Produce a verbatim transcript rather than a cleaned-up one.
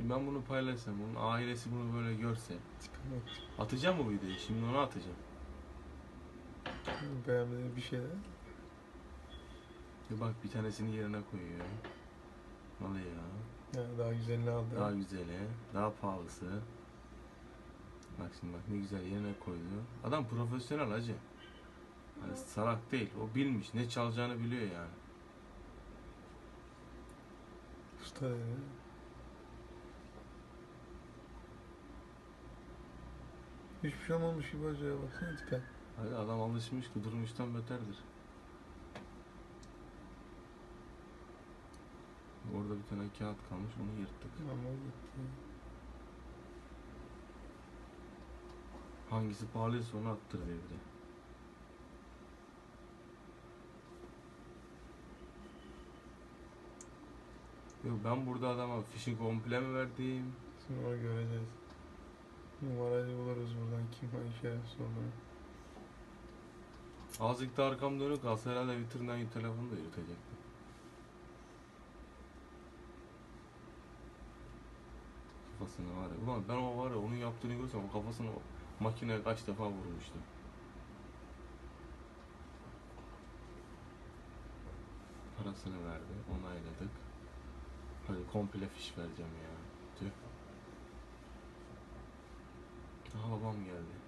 Şimdi ben bunu paylaşsam, onun ailesi bunu böyle görse. Çıkamak. Atacağım mı videoyu? Şimdi onu atacağım. Beğenmediğin bir şeyler. Ya bak bir tanesini yerine koyuyor. Vallahi ya. Ya daha güzelini aldı. Daha güzeli, daha pahalısı. Bak şimdi bak ne güzel yerine koydu. Adam profesyonel hacı. Yani salak değil. O bilmiş. Ne çalacağını biliyor yani. Usta dedi. Hiçbir şey olmamış gibi acaba baksana tipe. Hadi adam alışmış ki durmuştan beterdir. Orada bir tane kağıt kalmış, onu yırttık. Ama gitti. Hangisi pahalıysa onu attır diye bir de. Yok ben burada adama fişi komple mi verdim? Şimdi onu göreceğiz. Numarayı buluruz buradan kim hangi şerefsiz olduğunu. Azıcık da arkam dönük kalsa herhalde vitrinden telefonu da yürütecektim. Kafasına var ya. Ulan ben o var ya onun yaptığını görsem o kafasına makineye kaç defa vurmuştum. Parasını verdi, onayladık. Hadi komple fiş vereceğim ya. Tüh. Aha babam geldi.